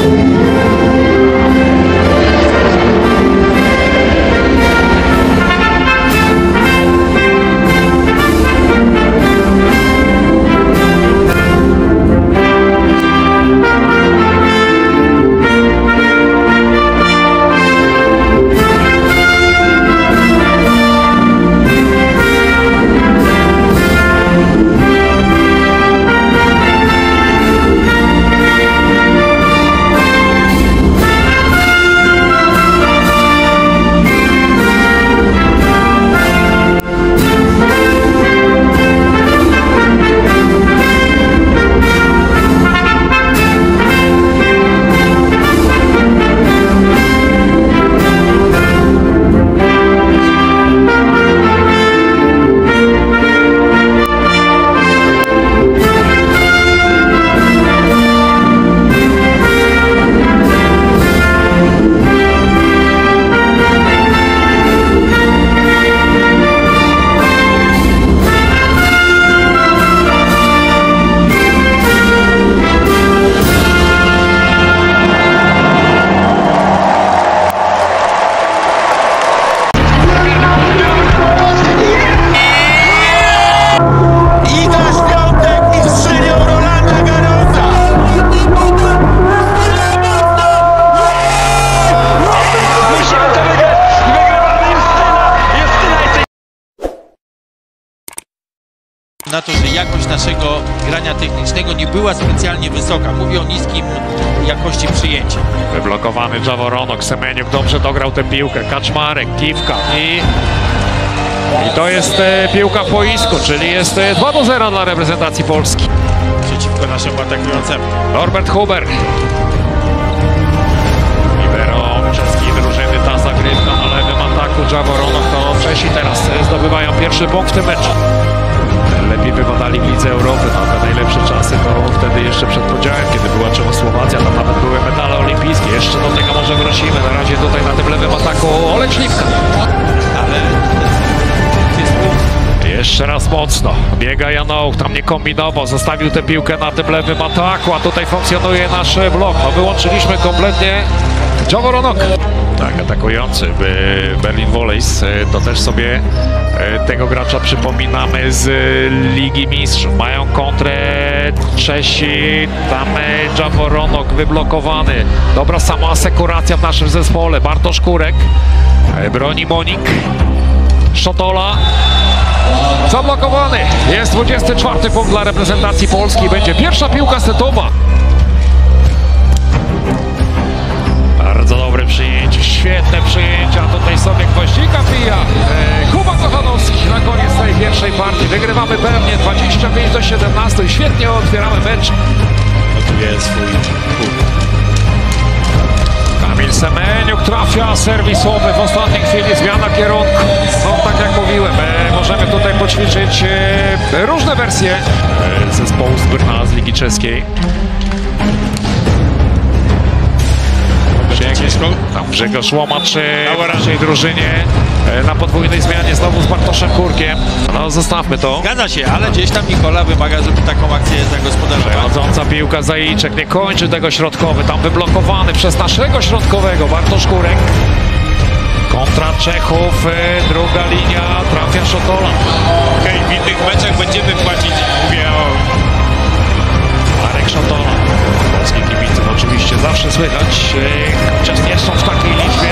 Na to, że jakość naszego grania technicznego nie była specjalnie wysoka. Mówię o niskim jakości przyjęcia. Wyblokowany Jaworonok, Semeniuk dobrze dograł tę piłkę, Kaczmarek, Kiwka i to jest piłka w boisku, czyli jest 2-0 dla reprezentacji Polski. Przeciwko naszemu atakującemu. Norbert Huber. Libero czeskiej drużyny, ta zagrywka na lewym ataku, Jaworonok to Czesi teraz zdobywają pierwszy punkt w tym meczu. Lepiej wypadali w Lidze Europy, no, te najlepsze czasy to wtedy jeszcze przed podziałem, kiedy była Czechosłowacja, tam nawet były medale olimpijskie. Jeszcze do tego może wrócimy. Na razie tutaj na tym lewym ataku Olek Śliwka. Ale jeszcze raz mocno. Biega Janoch, tam nie kombinował, zostawił tę piłkę na tym lewym ataku, a tutaj funkcjonuje nasz blok. No, wyłączyliśmy kompletnie Jaworonok. Tak, atakujący Berlin Volleys, to też sobie tego gracza przypominamy z Ligi Mistrzów. Mają kontrę Czesi, tam Jaworonok wyblokowany. Dobra samoasekuracja w naszym zespole. Bartosz Kurek, broni Monik, Szotola. Zablokowany. Jest 24 punkt dla reprezentacji Polski. Będzie pierwsza piłka setowa. Bardzo dobre przyjęcie, świetne przyjęcia. Tutaj sobie gwoździka pija. Kuba Kochanowski na koniec tej pierwszej partii. Wygrywamy pewnie 25-17. Świetnie otwieramy mecz. notuje swój punkt. Kamil Semeniuk trafia serwisowy w ostatniej chwili, zmiana kierunku. No tak jak mówiłem, możemy tutaj poćwiczyć różne wersje zespołu z Brna z Ligi Czeskiej. Tam Grzegorz Łomacz w naszej drużynie na podwójnej zmianie znowu z Bartoszem Kurkiem. No zostawmy to. Zgadza się, ale gdzieś tam Nikola wymaga, żeby taką akcję zagospodarować. Chodząca piłka Zajczek, nie kończy tego środkowy, tam wyblokowany przez naszego środkowego Bartosz Kurek. Kontra Czechów, druga linia, trafia Szotola. Okej, w innych meczach będziemy płacić, mówię o... Marek Szotola. Polskich kibiców oczywiście zawsze słychać, chociaż nie są w takiej liczbie.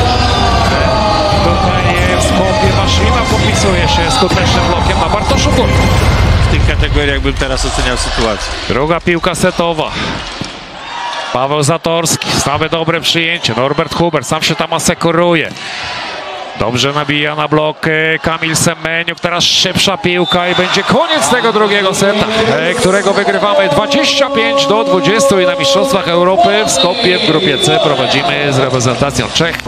Tutaj w Skopie Maszyna popisuje się skutecznym blokiem na Bartoszu Kurku. W tych kategoriach bym teraz oceniał sytuację. Druga piłka setowa. Paweł Zatorski, stałe dobre przyjęcie. Norbert Huber sam się tam asekuruje. Dobrze nabija na blok Kamil Semeniuk. Teraz szybsza piłka i będzie koniec tego drugiego seta, którego wygrywamy 25-20 i na Mistrzostwach Europy w Skopie w grupie C prowadzimy z reprezentacją Czech.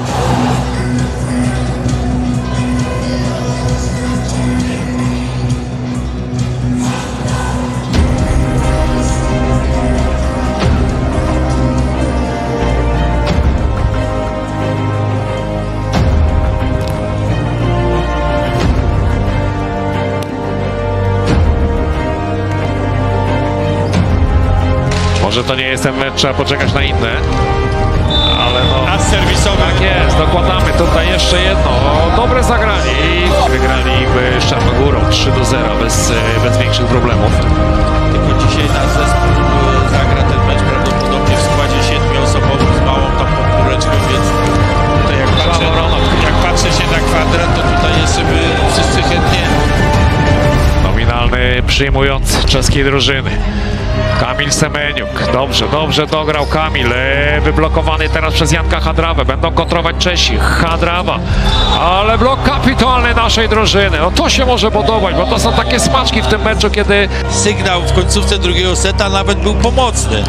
że to nie jest ten mecz, trzeba poczekać na inne. Ale no... As serwisowy. Tak jest, dokładamy tutaj jeszcze jedno. Dobre zagranie i wygraliby z Czarnogórą 3-0 bez większych problemów. Tylko dzisiaj nasz zespół zagra ten mecz prawdopodobnie w składzie 7-osobowym z małą tam podpóreczką, więc tutaj jak patrzę się na kwadrat, to tutaj jeszcze by wszyscy chętnie. Nominalny przyjmujący czeskiej drużyny. Kamil Semeniuk. Dobrze dograł Kamil. Wyblokowany teraz przez Janka Hadrawę. Będą kontrować Czesi. Hadrawa. Ale blok kapitalny naszej drużyny. No to się może podobać, bo to są takie smaczki w tym meczu, kiedy... Sygnał w końcówce drugiego seta nawet był pomocny.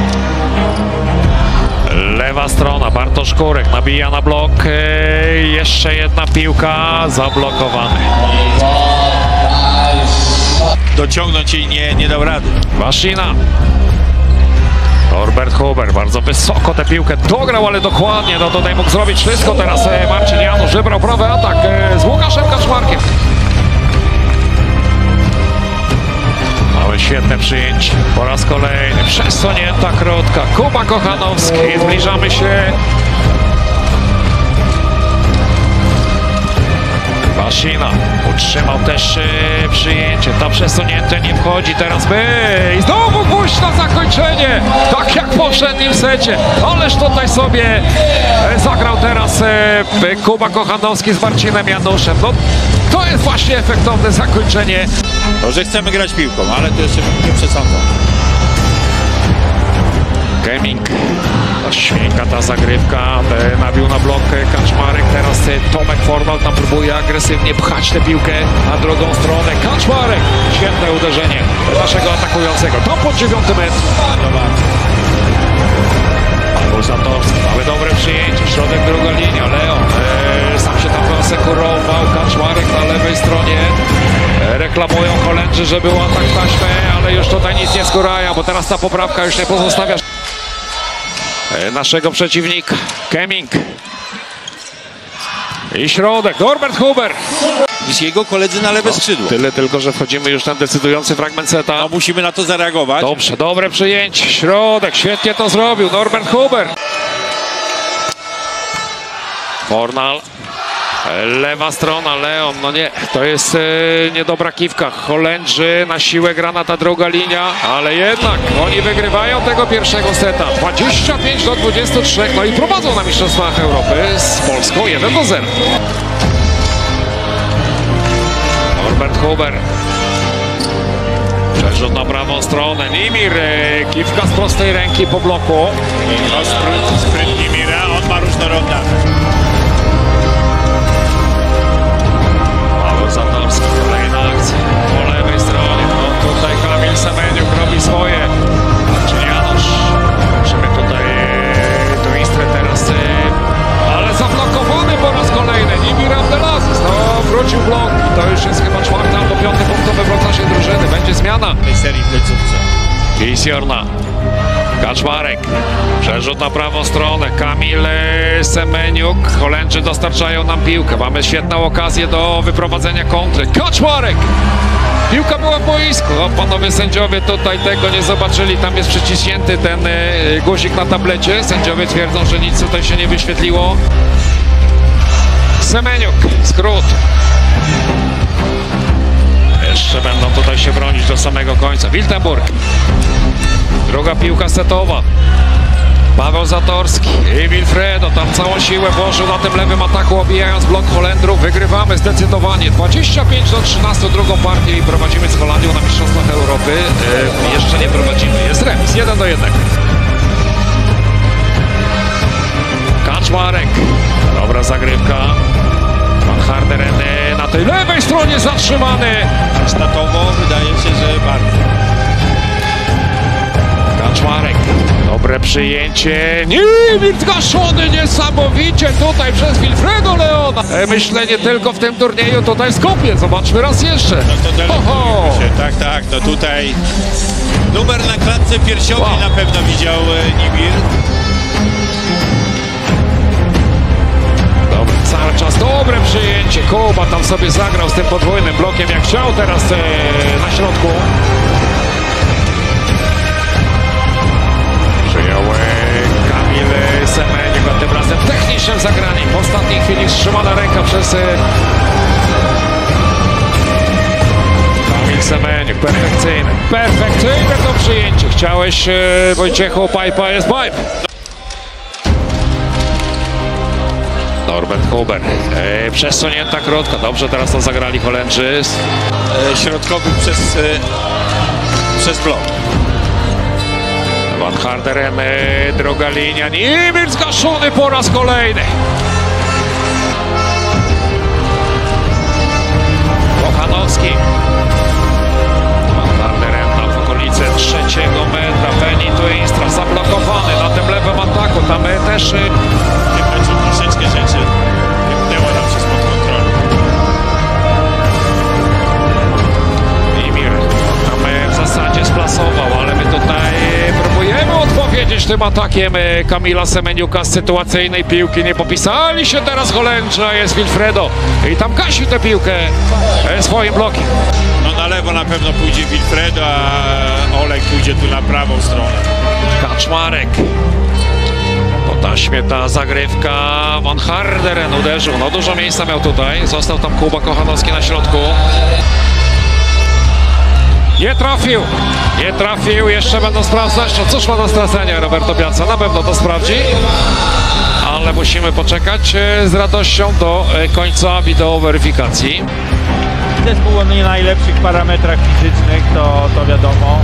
Lewa strona, Bartosz Kurek nabija na blok. Jeszcze jedna piłka, zablokowany. Dociągnąć jej nie dał rady. Waszyna. Norbert Huber, bardzo wysoko tę piłkę dograł, ale dokładnie. No tutaj mógł zrobić wszystko teraz Marcin Janusz. Wybrał prawy atak z Łukaszem Kaczmarkiem. Mamy świetne przyjęcie. Po raz kolejny przesunięta krótka. Kuba Kochanowski. Zbliżamy się. Waszyna utrzymał też przyjęcie. To przesunięte nie wchodzi. Teraz i znowu gwóźdź na zakończenie. Tak jak w poprzednim secie. Ależ tutaj sobie zagrał teraz Kuba Kochanowski z Marcinem Januszem. No, to jest właśnie efektowne zakończenie. Może chcemy grać piłką, ale to jeszcze nie przesądzam. Gaming. Śmienka ta zagrywka, nabił na blok Kaczmarek, teraz Tomek Formal tam próbuje agresywnie pchać tę piłkę na drugą stronę. Kaczmarek, świetne uderzenie naszego atakującego, to pod 9 metr. Paweł Zatorski, mamy dobre przyjęcie, środek druga linia, Leon sam się tam asekurował, Kaczmarek na lewej stronie. Reklamują Holendrzy, że był atak w taśmę, ale już tutaj nic nie skórają, bo teraz ta poprawka już nie pozostawia naszego przeciwnika. Keming. I środek. Norbert Huber. Niż jego koledzy na lewe skrzydło. Tyle tylko, że wchodzimy już na decydujący fragment seta. No, musimy na to zareagować. Dobrze, dobre przyjęcie. Środek. Świetnie to zrobił. Norbert Huber. Fornal. Lewa strona, Leon, no nie, to jest niedobra kiwka. Holendrzy na siłę gra na ta druga linia, ale jednak oni wygrywają tego pierwszego seta. 25-23, no i prowadzą na Mistrzostwach Europy z Polską 1-0. Norbert Huber. Przerzut na prawą stronę. Nimir, kiwka z prostej ręki po bloku. No, spryt Nimira, on ma różnorodne. Zatorski, kolejna akcja po lewej stronie. No tutaj Kamil Semeniuk robi swoje. Marcin Janusz. Musimy tutaj do Istre teraz. Ale zablokowany po raz kolejny. Nimir Abdelaziz. No wrócił blok. I to już jest chyba 4. albo 5. punktowy wrót naszej drużyny. Będzie zmiana. W tej serii w końcówce. Kisiorna. Kaczmarek. Przerzut na prawą stronę. Kamil Semeniuk. Holendrzy dostarczają nam piłkę. Mamy świetną okazję do wyprowadzenia kontry. Kaczmarek! Piłka była w boisku. O, panowie sędziowie tutaj tego nie zobaczyli. Tam jest przyciśnięty ten guzik na tablecie. Sędziowie twierdzą, że nic tutaj się nie wyświetliło. Semeniuk. Skrót. Jeszcze będą tutaj się bronić do samego końca. Wiltenburg. Druga piłka setowa. Paweł Zatorski i Wilfredo tam całą siłę włożył na tym lewym ataku, obijając blok Holendrów. Wygrywamy zdecydowanie 25-13 drugą partię i prowadzimy z Holandią na Mistrzostwach Europy. Jeszcze nie prowadzimy, jest remis 1-1. Kaczmarek. Dobra zagrywka. Van Harderen na tej lewej stronie zatrzymany. Statowo wydaje się, że bardzo. Kaczmarek. Dobre przyjęcie. Nimir zgaszony niesamowicie tutaj przez Wilfredo Leona. Myślę nie tylko w tym turnieju, tutaj w Skopie. Zobaczmy raz jeszcze. No to delektujemy się. Tak. No tutaj numer na klatce piersiowej na pewno widział Nimir. Dobry, cały czas dobre przyjęcie. Kuba tam sobie zagrał z tym podwójnym blokiem jak chciał teraz na środku. chwili wstrzymana ręka przez Kamil Semeniuk. Perfekcyjne to przyjęcie. Chciałeś, Wojciechu, pipa jest pipe. Norbert Huber, przesunięta krótka, dobrze teraz to zagrali Holendrzy. Środkowy przez blok. Van Harderen, druga linia, Niemir zgaszony po raz kolejny. Kochanowski. Van Harderen tam w okolicy 3 metra, Benito Instra zablokowany na tym lewym ataku, tam też... Troszeczkę rzeczy wymknęła nam się spod kontroli. Nimir tam w zasadzie splasował, ale my tutaj próbujemy odpowiedzieć tym atakiem Kamila Semeniuka z sytuacyjnej piłki. Nie popisali się teraz Holendrzy, a jest Wilfredo i tam gasi tę piłkę swoim blokiem. No na lewo na pewno pójdzie Wilfredo, a Olek pójdzie tu na prawą stronę. Kaczmarek. Po taśmie ta zagrywka, Van Harderen uderzył, no dużo miejsca miał tutaj, został tam Kuba Kochanowski na środku. Nie trafił, jeszcze będą sprawdzać, no cóż ma do stracenia Roberto Piazza, na pewno to sprawdzi, ale musimy poczekać z radością do końca wideo weryfikacji. Zespół o nie najlepszych parametrach fizycznych, to wiadomo.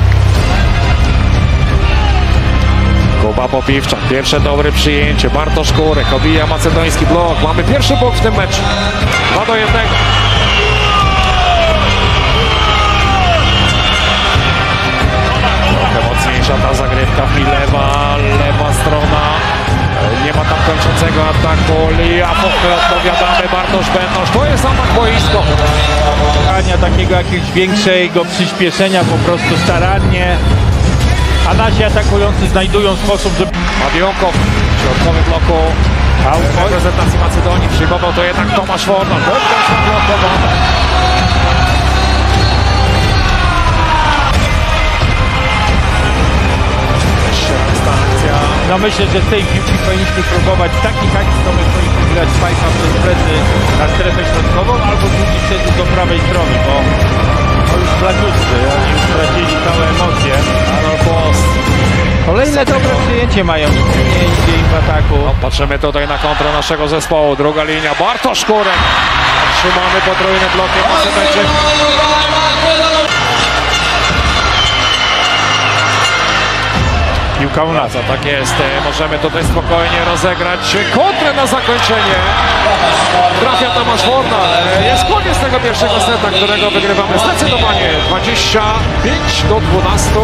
Kuba Popiwczak, pierwsze dobre przyjęcie, Bartosz Kurek obija macedoński blok, mamy pierwszy blok w tym meczu, 2-1. Trochę mocniejsza ta zagrywka, lewa strona, nie ma tam kończącego ataku, Liafoch, odpowiadamy, Bartosz Bennosz, to jest atak boisko. Takiego jakiegoś większego przyspieszenia, po prostu starannie. A nasi atakujący znajdują sposób, żeby... Madionkow w środkowym bloku reprezentacji Macedonii przyjmował to jednak Tomasz Fornal. No myślę, że z tej piłki powinniśmy próbować w takich akcji, to my powinniśmy grać Spajka przez plecy na strefę środkową albo drugi strzelił do prawej strony, bo to już placiuszcy, oni już stracili całe emocje. Kolejne dobre przyjęcie mają, nie idzie im w ataku. No, patrzymy tutaj na kontrę naszego zespołu, druga linia, Bartosz Kurek. Trzymamy podwójne blokiem, Macedończyk. Piłka u nas. Tak jest, możemy tutaj spokojnie rozegrać kontrę na zakończenie. Trafia Tomasz Fornal. Jest koniec tego pierwszego seta, którego wygrywamy zdecydowanie 25-12.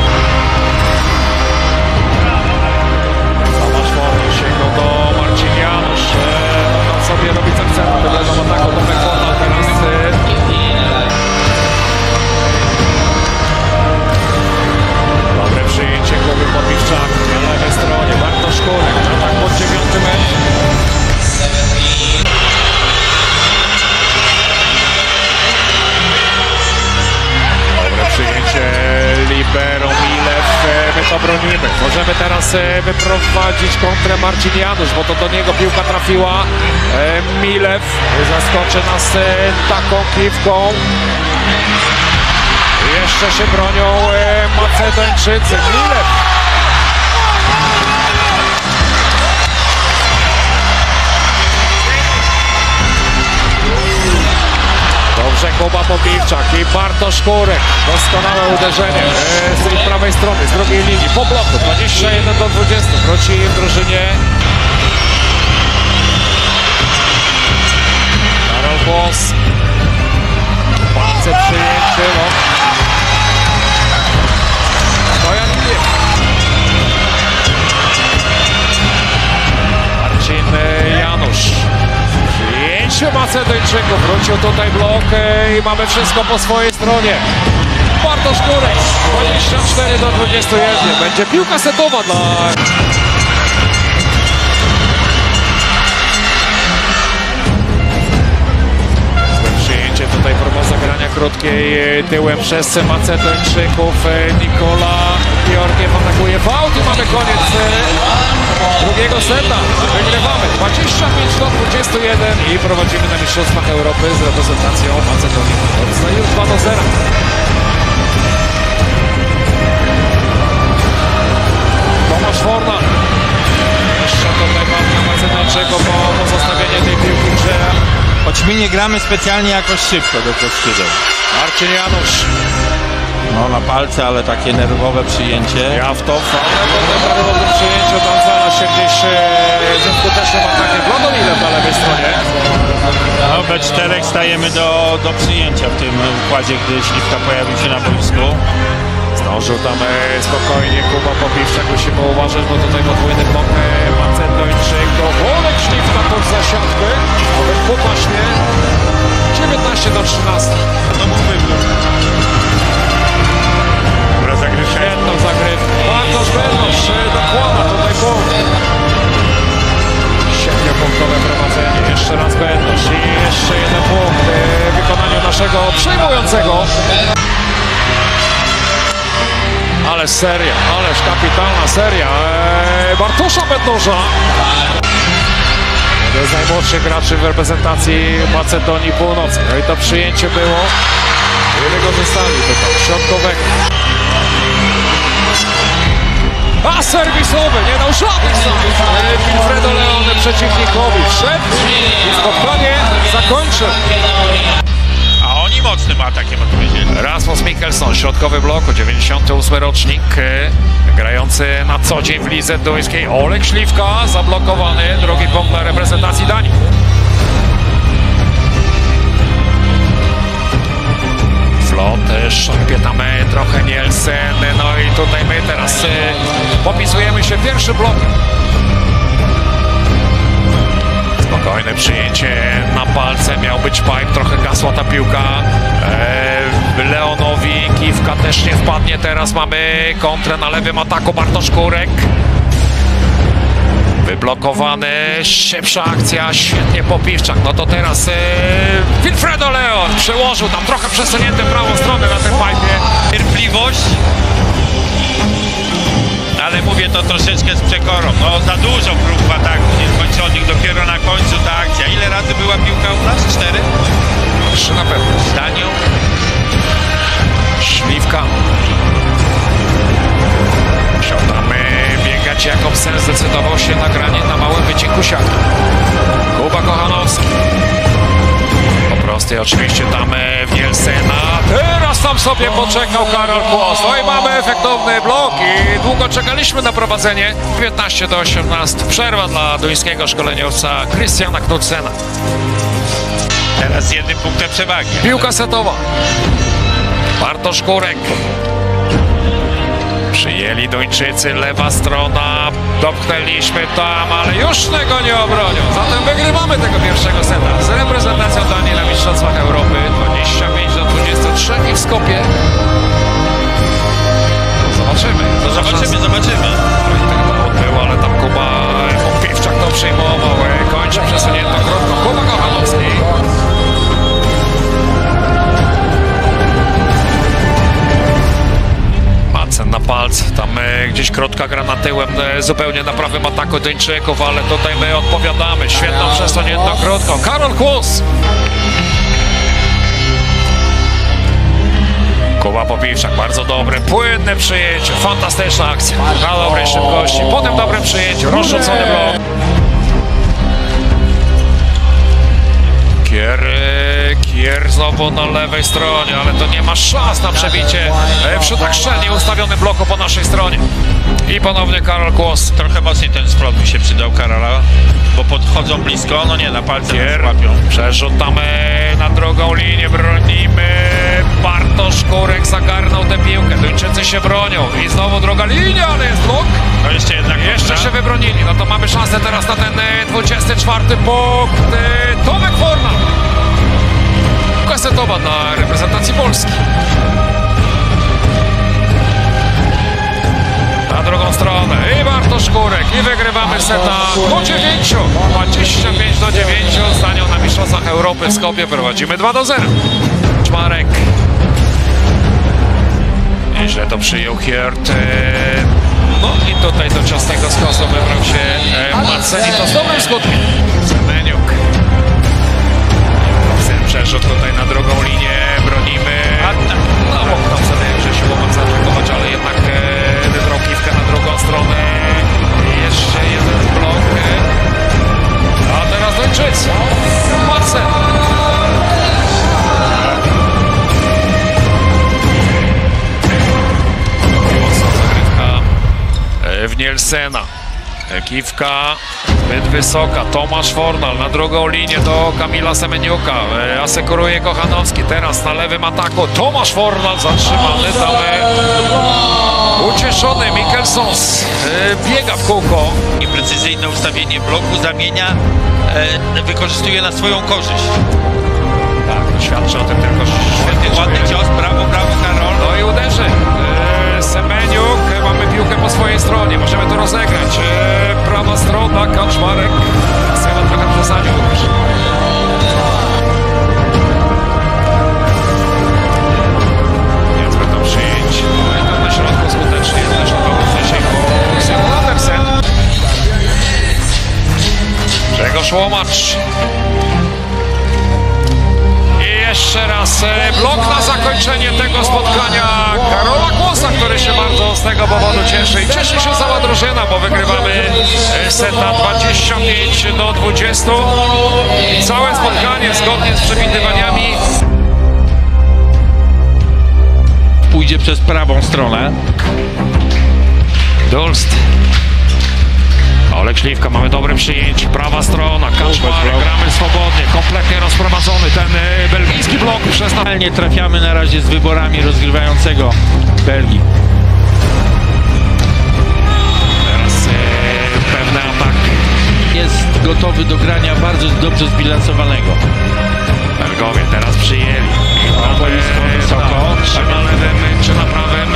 Tomasz Fornal sięgnął do Marcin Janusz. Tam sobie robi co chce na tym lewym ataku. Tomek Fornal teraz. Dobre przyjęcie Kuby Popiwczak na lewej stronie. Bartosz Kurek, atak pod 9 metr. Dobre przyjęcie libero Milew, my to bronimy. Możemy teraz wyprowadzić kontrę Marcin Janusz, bo to do niego piłka trafiła. Milew zaskoczy nas taką kiwką. Jeszcze się bronią Macedończycy. Milew. Dobrze, Kuba Popiwczak i Bartosz Kurek. Doskonałe uderzenie z tej prawej strony, z drugiej linii. Po bloku 21-20. Wróci w drużynie Karol Bos. Palce przyjęcie. No. Stojan Milew. Marcin Janusz. Przyjęcie Macedończyków. Wrócił tutaj blok i mamy wszystko po swojej stronie. Bartosz Kurek. 24-21. Będzie piłka setowa dla... Tutaj próba zagrania krótkiej tyłem przez Macedończyków. Nikola Georgiew atakuje w aut i mamy koniec drugiego drugiego seta. Wygrywamy 25-21 i prowadzimy na Mistrzostwach Europy z reprezentacją Macedonii Północnej już 2-0. Tomasz Fornal. Jeszcze tutaj walka Macedończyków o pozostawienie tej piłki w grze. Choć my nie gramy specjalnie jakoś szybko do skrzydeł. Marcin Janusz. No na palce, ale takie nerwowe przyjęcie. Jawtow, ale potem nerwowe przyjęcie tam znalazł się gdzieś ze skutecznym atakiem Wladomira po lewej stronie. No we czterech stajemy do przyjęcia w tym układzie, gdy Śliwka pojawił się na boisku. Zdążył tam spokojnie Kuba Popiwczak, musimy uważać, bo tutaj podwójny blok Macedończyk do Olek Śliwka pod zasiadkę, ale popaśnie 19-13. No był wybór. Świetną zagrywkę. Bartosz Bernosz dokłada tutaj punkt. 7-punktowe prowadzenie. Jeszcze raz Bernosz i jeszcze jeden punkt w wykonaniu naszego przejmującego. Ale seria, ależ kapitalna seria Bartosza Bednosza. Jeden z najmłodszych graczy w reprezentacji Macedonii Północnej. No i to przyjęcie było. I wykorzystali tutaj środkowego. A serwisowy, nie dał żadnych samych. Wilfredo Leone przeciwnikowi wszedł i spotkanie zakończył. A oni mocnym atakiem odpowiedzieli. Rasmus Mikkelson, środkowy bloku, 98 rocznik, grający na co dzień w lidze duńskiej. Olek Śliwka zablokowany, drugi punkt dla reprezentacji Danii. Flot, szarpie tam trochę Nielsen, no i tutaj my teraz popisujemy się pierwszy blok. Spokojne przyjęcie na palce, miał być pipe, trochę gasła ta piłka. Leonowi Kiwka też nie wpadnie, teraz mamy kontrę na lewym ataku, Bartosz Kurek. Wyblokowany, szybsza akcja, świetnie Popiwczak. No to teraz Wilfredo Leon przełożył tam trochę przesunięte prawą stronę na tym pipe. Cierpliwość. Ale mówię to troszeczkę z przekorą. No za dużo prób w ataku nieskończonych, dopiero na końcu ta akcja. Ile razy była piłka u nas? 4? 3 na pewno. Z Danią. Śliwka. Musiał tam biegać, Jakobsen zdecydował się na granie na małym wycinku siatki. Kuba Kochanowski. Po prostu oczywiście tam w Nielsena. Teraz tam sobie poczekał Karol Kłos. No i mamy efektowny blok i długo czekaliśmy na prowadzenie. 15-18. Przerwa dla duńskiego szkoleniowca Christiana Knudsena. Teraz z jednym punktem przewagi. Piłka setowa. Bartosz Kurek. Przyjęli Duńczycy, lewa strona, dopchnęliśmy tam, ale już tego nie obronią. Zatem wygrywamy tego pierwszego seta z reprezentacją Danii na Mistrzostwach Europy 25-23 i w Skopie. Zobaczymy. Zobaczymy. Był, ale tam Kuba Popiwczak to przyjmował, kończy przesuniętą kropką. Kuba Kochanowski. Na palc, tam gdzieś krotka gra na tyłem, zupełnie na prawym ataku Duńczyków, ale tutaj my odpowiadamy, świetną przesuniętą krótką. Karol Kłos. Kuba Popiwczak, bardzo dobre, płynne przyjęcie, fantastyczna akcja, na dobrej szybkości, potem dobre przyjęcie, rozrzucony blok. Kier znowu na lewej stronie, ale to nie ma szans na przebicie przy tak szczelnie ustawionym bloku po naszej stronie. I ponownie Karol Kłos. Trochę mocniej ten splot mi się przydał Karola, bo podchodzą blisko, no nie, na palce łapią. Przerzut tam na drugą linię, bronimy. Bartosz Kurek zagarnął tę piłkę, Duńczycy się bronią i znowu druga linia, ale jest blok. No jeszcze się wybronili, no to mamy szansę teraz na ten 24 punkt. Tomek Fornal. Kasetowa dla reprezentacji Polski. Na drugą stronę i Bartosz Kurek i wygrywamy seta po 9. 25-9 z Danią na Mistrzostwach Europy w Skopie prowadzimy 2-0. Czmarek. Nieźle to przyjął Hirt. No i tutaj do ciasnego skosu wybrał się oceni to z dobrym skutkiem. Semeniuk. Przerzut tutaj na drugą linię, bronimy. No, mógł tam sobie Grzesiu Łomat zaatakować, ale jednak wybrał piłkę na drugą stronę. Jeszcze jeden blok. A teraz Duńczycy. Marcel. Mocna zagrywka w Nielsena. Kiwka zbyt wysoka, Tomasz Fornal na drugą linię do Kamila Semeniuka, asekuruje Kochanowski, teraz na lewym ataku Tomasz Fornal zatrzymany, tam ucieszony Mikkelsons biega w kółko. Precyzyjne ustawienie bloku zamienia, wykorzystuje na swoją korzyść. Tak, świadczy o tym tylko świetnie. Ładny cios, brawo, brawo Karol. No i uderzy. Semeniuk, mamy piłkę po swojej stronie, możemy to rozegrać. Prawa strona, Kaczmarek. Sena trochę przesadził. Niezbyt to przyjęć. No i to na środku skutecznie też na pewno wcześniej po Simon Andersen. Grzegorz Łomacz. Jeszcze raz blok na zakończenie tego spotkania Karola Kłosa, który się bardzo z tego powodu cieszy i cieszy się cała drużyna, bo wygrywamy seta 25-20 i całe spotkanie zgodnie z przewidywaniami Pójdzie przez prawą stronę. Dolst. Olek Śliwka, mamy dobre przyjęcie, prawa strona, Kaczmarek, gramy swobodnie, kompletnie rozprowadzony ten belgijski blok przez nas. Nie trafiamy na razie z wyborami rozgrywającego Belgii. Teraz pewny atak. Jest gotowy do grania bardzo dobrze zbilansowanego. Belgowie teraz przyjęli. Wysoko. Czy na lewym, czy na prawym.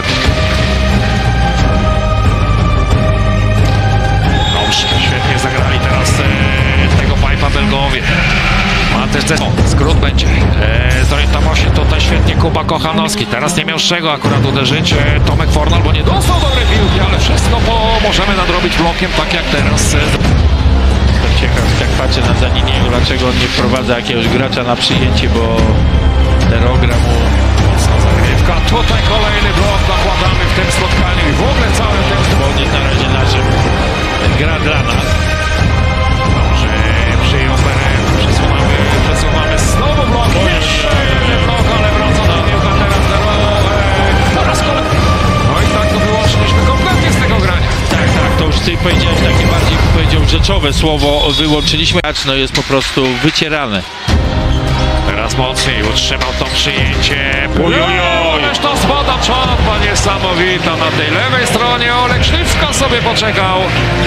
Świetnie zagrali teraz tego pipa Belgowie. Ma też skrót będzie. Zorientował się tutaj świetnie Kuba Kochanowski. Teraz nie miał z czego akurat uderzyć Tomek Fornal, bo nie dostał dobrej piłki, ale wszystko możemy nadrobić blokiem, tak jak teraz. Jestem ciekaw, jak patrzę na Zaniniego, dlaczego on nie wprowadza jakiegoś gracza na przyjęcie, bo Terogra mu... Mocna zagrywka. Tutaj kolejny blok nakładamy w tym spotkaniu i w ogóle całym tym. Bo on jest na razie naszym. Gra dla nas. Dobrze, przyjął Beren, przesuwamy znowu blok, jeszcze jeden blok, ale wraca na piłka teraz teraz kolejny. No i tak to wyłączyliśmy kompletnie z tego grania. Tak, to już ty powiedziałeś takie bardziej, powiedział, rzeczowe słowo, wyłączyliśmy. No jest po prostu wycierane. Teraz mocniej utrzymał to przyjęcie. Ależ to spada czapa niesamowita na tej lewej stronie. Olek Śliwka sobie poczekał.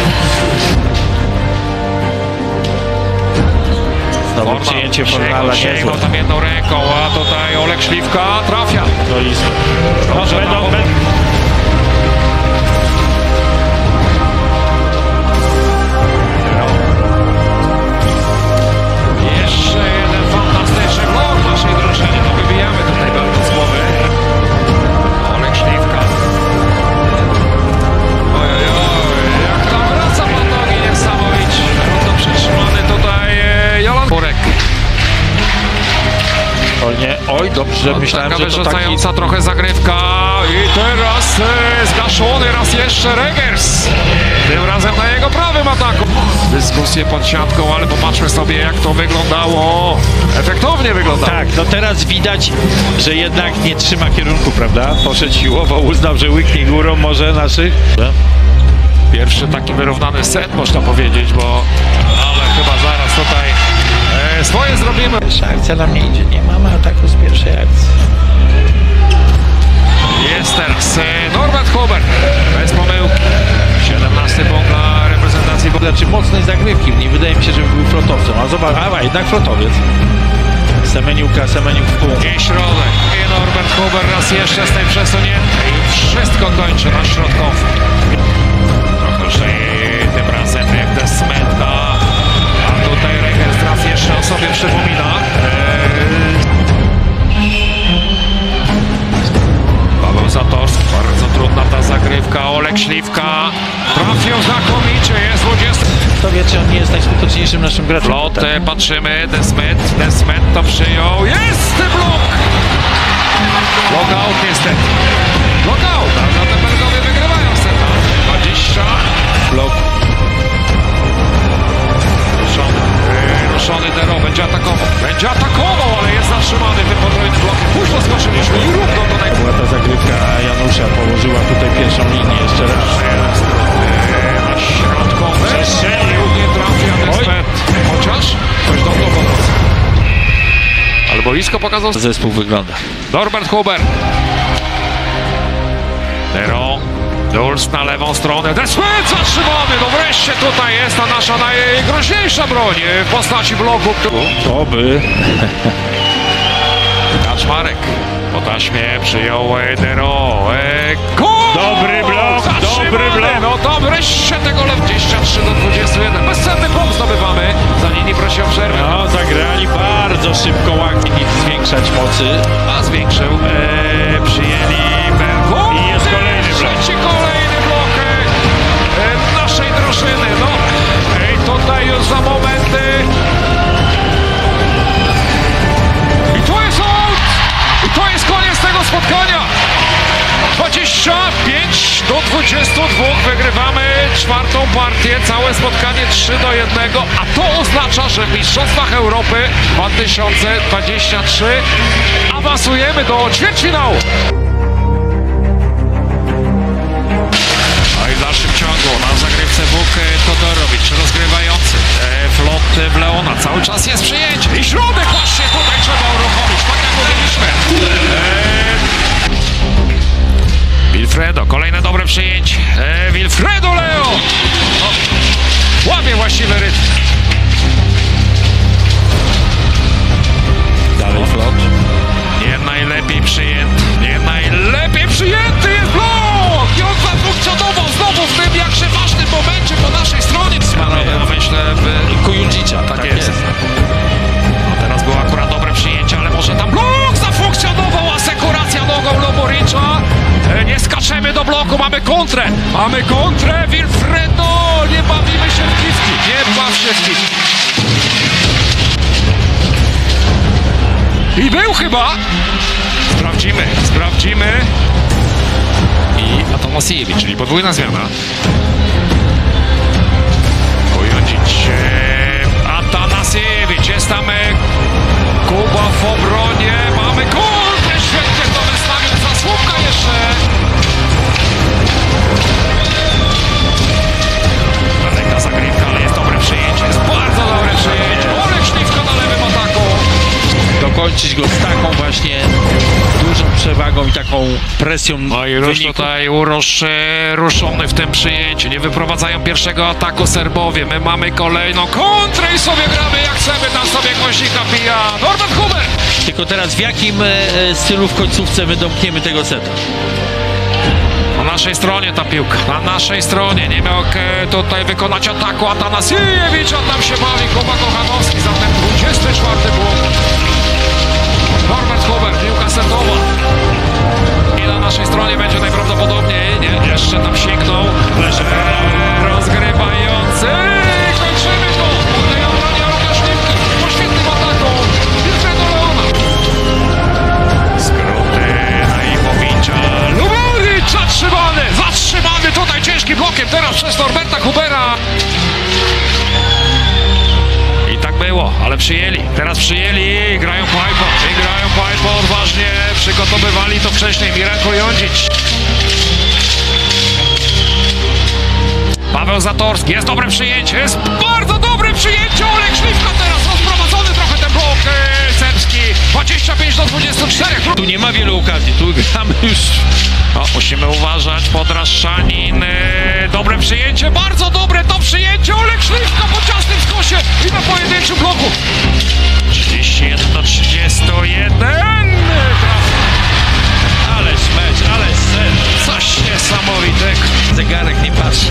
Znowu przyjęcie Fornala sięgnął tam jedną ręką, a tutaj Olek Śliwka trafia. No i Dobrze, jeszcze jeden fantastyczny blok naszej drużyny. No wybijamy tutaj bardzo z głowy. Olek Śliwka. Ojej, jak tam wraca pod nogi niesamowicie. Trudno przytrzymany tutaj Jolan Burek. Oj, dobrze, myślałem, taka że to taki... wyrzucająca trochę zagrywka i teraz zgaszony raz jeszcze Regers. Tym razem na jego prawym ataku. Dyskusję pod siatką, ale popatrzmy sobie, jak to wyglądało. Efektownie wyglądało. Tak, no teraz widać, że jednak nie trzyma kierunku, prawda? Poszedł siłowo, uznał, że łyknie górą może naszych. Pierwszy taki wyrównany set, można powiedzieć, bo... Ale chyba zaraz tutaj swoje zrobimy. Pierwsza akcja nam nie idzie, nie mamy ataku z pierwszej akcji. Jest teraz Norbert Huber, bez pomyłki. 17 punkt dla reprezentacji. Znaczy mocnej zagrywki, nie wydaje mi się, żeby był flotowcem, a zobacz, jednak flotowiec. Semeniuk w pół. I środek. I Norbert Huber raz jeszcze z tej przesuniętej. Wszystko kończy na środkowy. Trochę lżej tym razem jak Smetka. A tutaj Regers raz jeszcze o sobie przypomina. Paweł Zatorski. Bardzo trudna ta zagrywka. Olek Śliwka. Trafił znakomicie. Jest 20. czy on nie jest najskuteczniejszym naszym graczem. Flotę, patrzymy, Desmet to przyjął, jest blok! Lockout niestety. Lockout, a Rotenbergowie wygrywają seta. 20. Blok. Ruszony Dero, będzie atakował, ale jest zatrzymany tym podwójnym blokiem. Późno skoczyliśmy i równo do niego. Była ta zagrywka Janusza, położyła tutaj pierwszą linię jeszcze raz. Na środkowy. Przestrzelił, nie trafia Desmet. Chociaż coś dobrze po prostu. Ale boisko pokazał. Zespół wygląda. Norbert Huber. Dero. Dulc na lewą stronę. Desmet zatrzymany. No wreszcie tutaj jest ta nasza najgroźniejsza broń w postaci bloku. Oby. Kaczmarek. Po taśmie przyjął Dero. Dobry blok, dobry blok. No to wreszcie tego 23-21. Bezcenny punkt zdobywamy. Zanini prosi o przerwę. No, zagrali bardzo szybko, ładnie zwiększać mocy. A zwiększył. Przyjęli Berku. I jest kolejny blok. Kolejny blok naszej drużyny. No, tutaj już za momenty. I to jest out! I to jest koniec tego spotkania. 25-22 wygrywamy czwartą partię, całe spotkanie 3-1, a to oznacza, że w Mistrzostwach Europy 2023 awansujemy do ćwierćfinału. No i w dalszym ciągu na zagrywce Bóg Todorowicz, rozgrywający Flot w Leona, cały czas jest przyjęcie i środek właśnie tutaj trzeba uruchomić, tak jak mówiliśmy. Wilfredo, kolejne dobre przyjęcie. Wilfredo Leo! Łamie właściwy rytm. Dalej Flot. Nie najlepiej przyjęty. Nie najlepiej przyjęty jest blok! I on zafunkcjonował znowu w tym jakże ważnym momencie po naszej stronie. Ja myślę, Kujundzicza, tak jest. No teraz było akurat dobre przyjęcie, ale może tam blok zafunkcjonował, asekuracja nogą Loboricza. Nie skaczemy do bloku, mamy kontrę! Mamy kontrę, Wilfredo! Nie bawimy się w kiwki! Nie baw się w kiwki! I był chyba! Sprawdzimy. I Atanasiewicz, czyli podwójna zmiana. Pojądzić Atanasiewicz, jest tam Kuba w obronie, mamy kontrę, świetnie to wystawił, zasłówka jeszcze. Daleka zagrywka, ale jest dobre przyjęcie, jest bardzo dobre przyjęcie. Olek Śliwka na lewym ataku. Dokończyć go z taką właśnie dużą przewagą i taką presją. No i już tutaj ruszony w tym przyjęciu. Nie wyprowadzają pierwszego ataku Serbowie. My mamy kolejną kontrę i sobie gramy jak chcemy. Tam sobie głośnika pija Norbert Huber. Tylko teraz w jakim stylu w końcówce my domkniemy tego seta? Na naszej stronie ta piłka. Na naszej stronie. Nie miał tutaj wykonać ataku Atanasiewicz. A tam się bawi Kuba Kochanowski. Zatem 24 blok. Norbert Huber, piłka setowa. I na naszej stronie będzie najprawdopodobniej. Nie, jeszcze tam sięgnął. Leży rozgrywający. Kończymy to. Tutaj obrania Łukasz Śliwki. Po świetnym ataku. Wilfredo Leona. Skróty na Iwowicza. Lubowicz zatrzymany tutaj ciężkim blokiem teraz przez Norberta Hubera. I tak było, ale teraz przyjęli, grają Pajpo odważnie, przygotowywali to wcześniej, Miranko Jądzić. Paweł Zatorski, jest dobre przyjęcie, jest bardzo dobre przyjęcie, Olek Śliwka teraz rozprowadzony trochę ten blok serbski, 25-24. Tu nie ma wielu okazji, tu gramy już. No, musimy uważać, Podraszczanin, dobre przyjęcie, bardzo dobre to przyjęcie, Olek Śliwka po ciasnym skosie i na pojedynczym bloku. 31-31. Ależ mecz, ależ sen. Coś niesamowitego. Zegarek nie patrzy.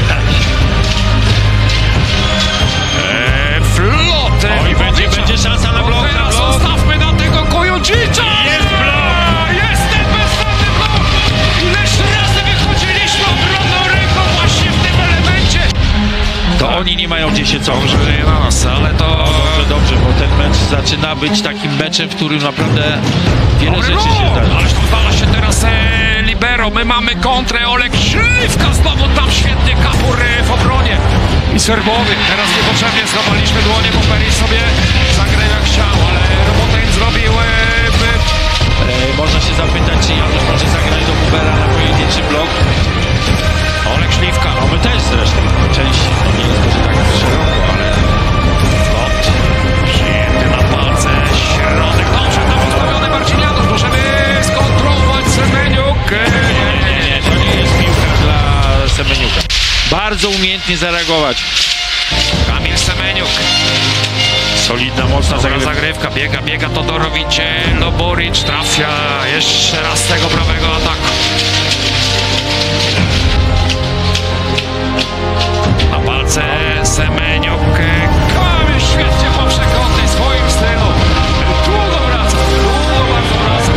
Floty. Oj, będzie szansa na blok. Teraz zostawmy na tego Kujundzicza. Jest blok. Jest ten bezcenny blok. Ileż razy wychodziliśmy obronną ręką właśnie w tym elemencie. To oni nie mają gdzie się cofnąć. Dobrze, że nie na nas, ale to... Dobrze, bo ten mecz zaczyna być takim meczem, w którym naprawdę wiele Dobry rzeczy się ruch! zdarzy. Ależ tu znalazł się teraz libero. My mamy kontrę. Olek Śliwka znowu tam świetnie kapur w obronie. I Serbowy. Teraz niepotrzebnie schowaliśmy dłonie, bo Peris sobie zagrał jak chciał, ale robotę im zrobił. Można się zapytać, czy Janusz może zagrać do Hubera na pojedynczy blok. Olek Śliwka. No my też zresztą. Część, no nie jest może tak szeroko, ale... Lot. Przyjęty na palce. Środek. Dobrze, tam ustawiony Marcin Janusz. Możemy skontrolować Semeniuk. Nie, to nie jest piłka dla Semeniuka. Bardzo umiejętnie zareagować. Kamil Semeniuk. Solidna, mocna Zagrywka. Biega Todorowicz. Loboric trafia jeszcze raz z tego prawego ataku. Na palce Semeniuk. Kamil świetnie po przekątnej swoim stylu. Długo wraca. Bardzo wraca.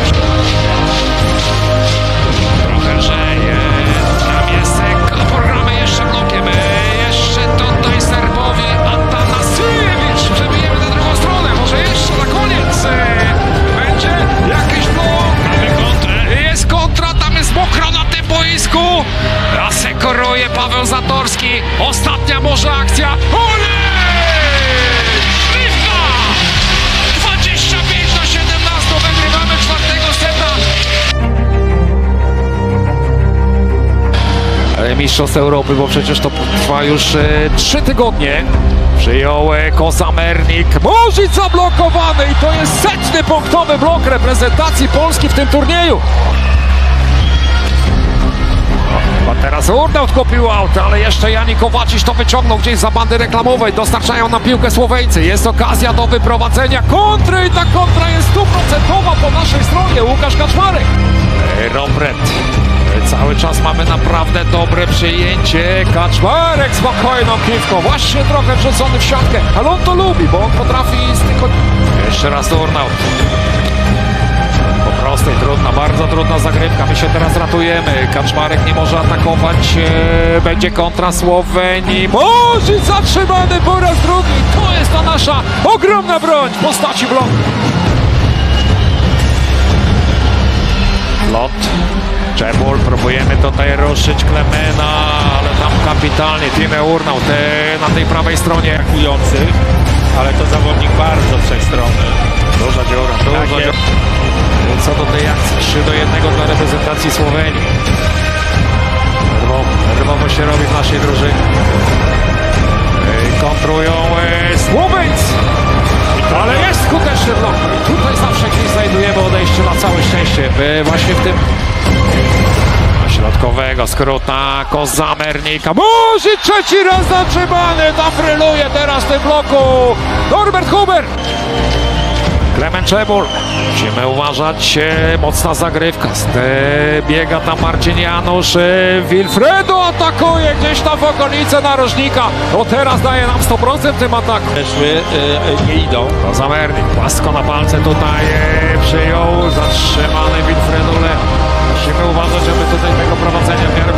Trochę lżej. Tam jest programy jeszcze blokiem. Jeszcze tutaj Serbowie. Atanasiewicz. Przebijemy na drugą stronę. Może jeszcze na koniec będzie jakiś blok. Mamy kontrę. Jest kontra. Tam jest mokro na tym boisku. Asekoruje Paweł Zatorski. Ostatnia może akcja. Olej! Śliwka! 25-17. Wygrywamy czwartego seta. Mistrzostw Europy, bo przecież to trwa już 3 tygodnie. Przyjął Kosamernik. Mozic zablokowany i to jest 100. punktowy blok reprezentacji Polski w tym turnieju. A teraz Urnaut kupił aut, ale jeszcze Jani Kowačić to wyciągnął gdzieś za bandy reklamowej. Dostarczają nam piłkę Słoweńcy. Jest okazja do wyprowadzenia kontry i ta kontra jest 100% po naszej stronie. Łukasz Kaczmarek. Robert. Cały czas mamy naprawdę dobre przyjęcie. Kaczmarek spokojną piłką. Właśnie trochę wrzucony w siatkę, ale on to lubi, bo on potrafi tylko... Jeszcze raz Urnaut. Po prostej, bardzo trudna zagrywka. My się teraz ratujemy. Kaczmarek nie może atakować. Będzie kontra Słowenii. Mozic zatrzymany po raz drugi. To jest ta nasza ogromna broń w postaci bloku. Lot. Czebul, próbujemy tutaj ruszyć Klemena, ale tam kapitalnie Timo Urnaut na tej prawej stronie. Atakujący, ale to zawodnik bardzo wszechstronny. Duża dziura, duża dziura. Co do tej akcji, 3-1 dla reprezentacji Słowenii. Nerwowo się robi w naszej drużynie. Kontrują Słoweńcy. Ale jest skuteczny blok. I tutaj zawsze gdzieś znajdujemy odejście na całe szczęście. Właśnie w tym środkowego skrót na Kosamernika. Może trzeci raz zatrzymany. Tam bryluje teraz w tym bloku Norbert Huber. Klement Czebul. Musimy uważać. Mocna zagrywka. Biega tam Marcin Janusz. Wilfredo atakuje gdzieś tam w okolice narożnika. To teraz daje nam 100% w tym ataku. Weszły, nie idą. Kosamernik płasko na palce tutaj przyjął. Zatrzymany Wilfredo. Musimy uważać, żeby tutaj tego prowadzenia w miarę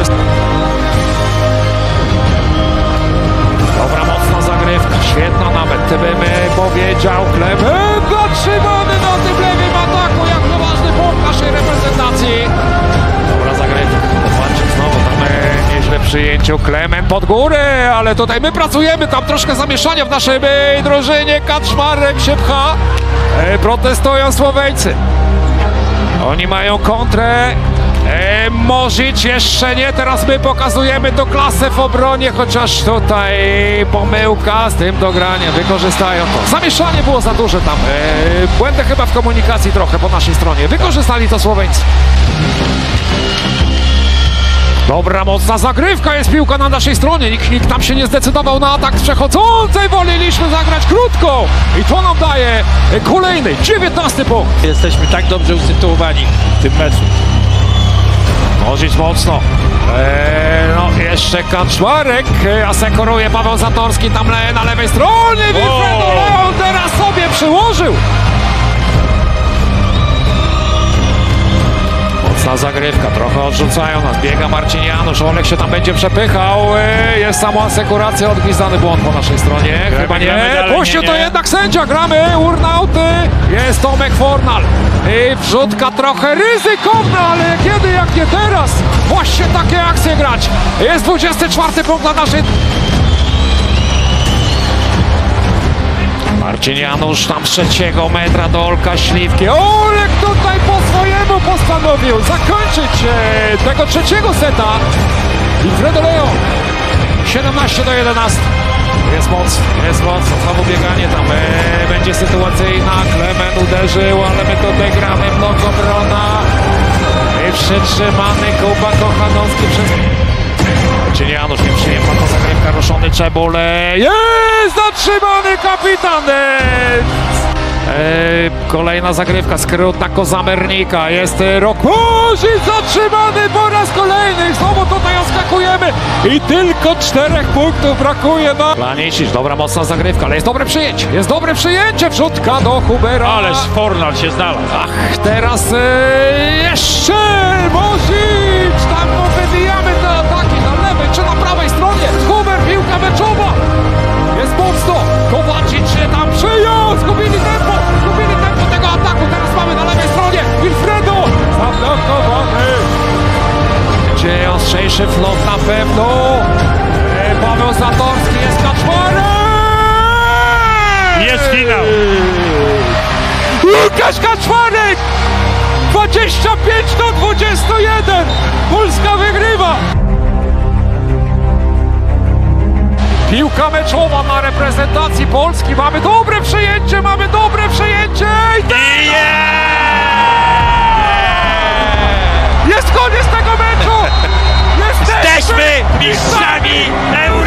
Dobra, mocna zagrywka, świetna nawet, bym powiedział. Klement zatrzymany na tym lewym ataku, jak ważny punkt naszej reprezentacji. Dobra zagrywka, Kowačić znowu tam nieźle przyjęciu. Klement pod górę, ale tutaj my pracujemy, tam troszkę zamieszania w naszej drużynie. Kaczmarek się pcha, protestują Słoweńcy. Oni mają kontrę. Mozic jeszcze nie, teraz my pokazujemy to klasę w obronie, chociaż tutaj pomyłka z tym dograniem, wykorzystają to. Zamieszanie było za duże tam, błędy chyba w komunikacji trochę po naszej stronie, wykorzystali to Słoweńcy. Dobra, mocna zagrywka, jest piłka na naszej stronie, nikt tam się nie zdecydował na atak z przechodzącej, woleliśmy zagrać krótko i to nam daje kolejny, 19 punkt. Jesteśmy tak dobrze usytuowani w tym meczu. Mozic mocno. No jeszcze Kaczmarek, asekuruje Paweł Zatorski tam na lewej stronie. Wilfredo Leon teraz sobie przyłożył. Mocna zagrywka, trochę odrzucają nas. Biega Marcin Janusz, Olek się tam będzie przepychał. Jest samoasekuracja, odgwizdany błąd po naszej stronie. Chyba nie. Puścił to jednak sędzia, gramy, urnauty. Jest Tomek Fornal. I wrzutka trochę ryzykowna, ale kiedy jak nie teraz? Właśnie takie akcje grać. Jest 24 punkt na naszej... Marcin Janusz tam z 3 metra do Olka Śliwki. Olek tutaj po swojemu postanowił zakończyć tego 3. seta. Wilfredo Leon 17-11. Jest moc, znowu bieganie tam będzie sytuacyjna. Klemen uderzył, ale my to odegramy. Blok obrona. I przytrzymany Kuba Kochanowski przez... Marcin Janusz nieprzyjemna ta zagrywka, ruszony Czebul. Jest zatrzymany kapitan! Kolejna zagrywka, skrót na Kozamernika. Jest Rokozic zatrzymany po raz kolejny. Znowu tutaj oskakujemy i tylko 4 punktów brakuje na... Planisic, dobra mocna zagrywka, ale jest dobre przyjęcie. Wrzutka do Hubera. Ależ Fornal się znalazł. Ach, teraz jeszcze Mozic. Tam wybijamy te ataki na lewej czy na prawej stronie. Huber, piłka meczowa. Jest mocno. Kowacic się tam przyjął. Zgubili tempo tego ataku. Teraz mamy na lewej stronie Wilfredo. Zablokowany. Będzie ostrzejszy flot na pewno. Paweł Zatorski, jest Kaczmarek. Jest finał. Łukasz Kaczmarek. 25-21. Polska wygrywa. Piłka meczowa na reprezentacji Polski. Mamy dobre przyjęcie i jest koniec tego meczu! Jesteśmy mistrzami Europy!